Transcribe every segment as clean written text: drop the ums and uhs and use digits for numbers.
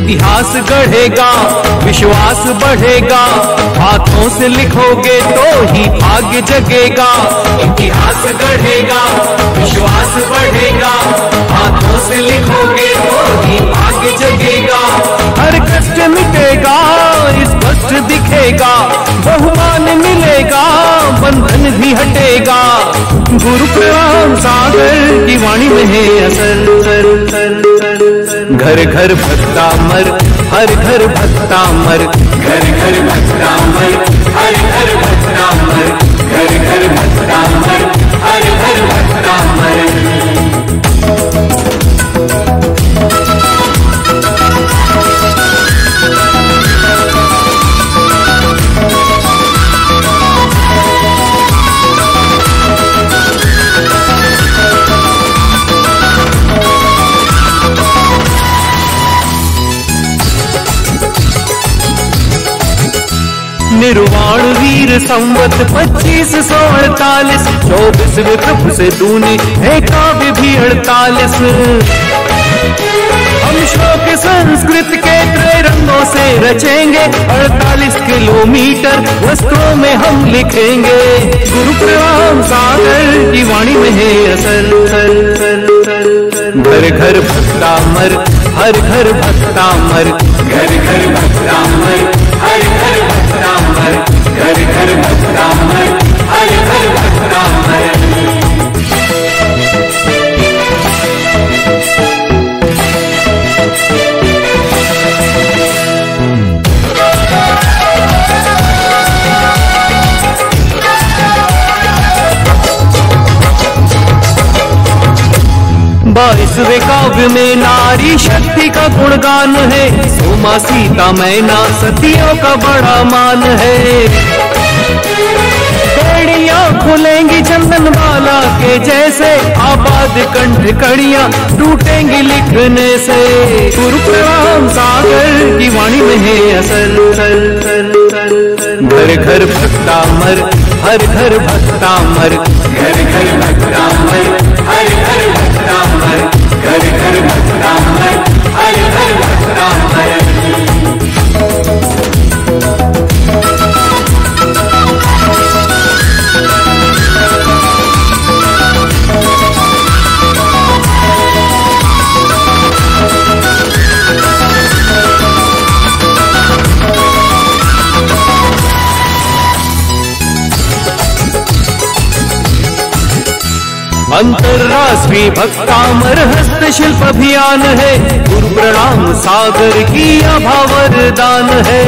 इतिहास गढ़ेगा, विश्वास बढ़ेगा, हाथों से लिखोगे तो ही भाग्य जगेगा। इतिहास गढ़ेगा, विश्वास बढ़ेगा, हाथों से लिखोगे तो ही भाग्य जगेगा। हर कष्ट मिटेगा, स्पष्ट दिखेगा, बहुमान मिलेगा, बंधन भी हटेगा। गुरु प्रणाम सागर की वाणी में है असर। घर घर भक्तामर, हर घर भक्तामर, घर घर भक्तामर, हर घर भक्तामर, घर घर भक्तामर, हर घर भक्तामर। निर्वाण वीर संवत 2548, 24 प्रभु से दूनी है काव्य भी 48। हम श्लोक संस्कृत के त्रय रंगों से रचेंगे, 48 किलोमीटर वस्त्रों में हम लिखेंगे। गुरु प्रणाम सागर की वाणी में है असर। घर घर भक्तामर, हर घर भक्तामर, घर घर भक्तामर, हर घर भक्तामर, घर घर भक्तामर, हर घर भक्तामर। बाईसवें काव्य में नारी शक्ति का गुणगान है, सोमा सीता मैना सतियों का बड़ा मान है। बेड़ियां खुलेंगी चंदन माला के जैसे, आबाद कंठ कड़ियां टूटेंगी लिखने से। गुरु प्रणाम सागर की वाणी में है असर। घर घर भक्तामर, हर घर भक्तामर, घर घर भक्तामर, हर घर भक्तामर, घर घर भक्तामर, हर घर भक्तामर। अंतरराष्ट्रीय भक्तामर हस्तशिल्प अभियान है, गुरु प्रणाम सागर की अभावरदान है।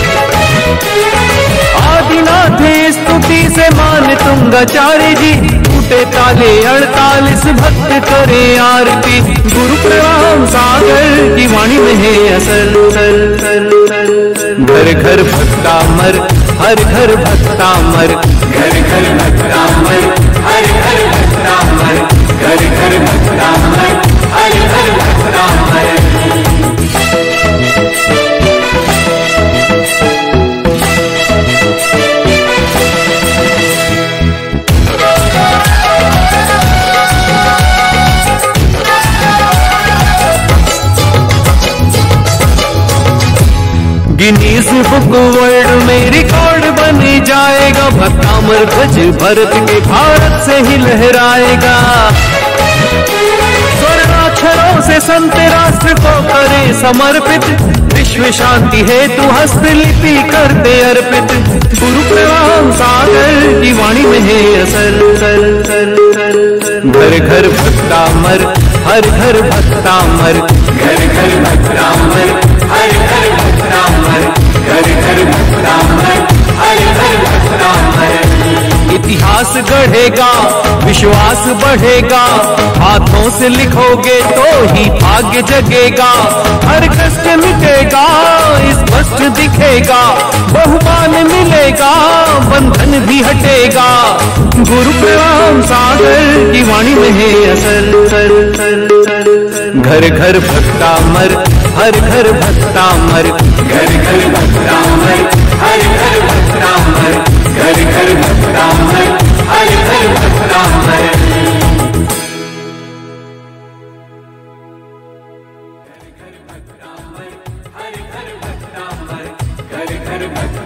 आदिनाथ स्तुति से मान तुंगाचार्य जी, टूटे ताले 48 भक्त करे आरती। गुरु प्रणाम सागर की वाणी में है असर। घर घर भक्तामर, हर घर भक्तामर, घर घर भक्तामर, हर घर भक्तामर, घर घर भक्तामर, हर घर भक्तामर। गिनीज बुक वर्ल्ड में रिकॉर्ड बन जाएगा, भक्तामर ध्वज भरत के भारत से ही लहराएगा। स्वर्णाक्षरों से संत राष्ट्र को करे समर्पित, विश्व शांति हेतु हस्तलिपि करते अर्पित। गुरु प्रणाम सागर की वाणी में है असर। घर घर भक्तामर, हर घर भक्तामर, घर घर भक्तामर, हर घर भक्तामर, घर घर भक्तामर, हर घर भक्तामर। इतिहास गढ़ेगा, विश्वास बढ़ेगा, हाथों से लिखोगे तो ही भाग्य जगेगा। हर कष्ट मिटेगा, स्पष्ट दिखेगा, बहुमान मिलेगा, बंधन भी हटेगा। गुरु प्रणाम सागर की वाणी में है असर। घर घर भक्तामर, हर घर भक्तामर, घर घर भक्तामर, हर घर भक्तामर, घर घर भक्तामर, हर घर भक्तामर। घर घर भक्तामर, भक्तामर।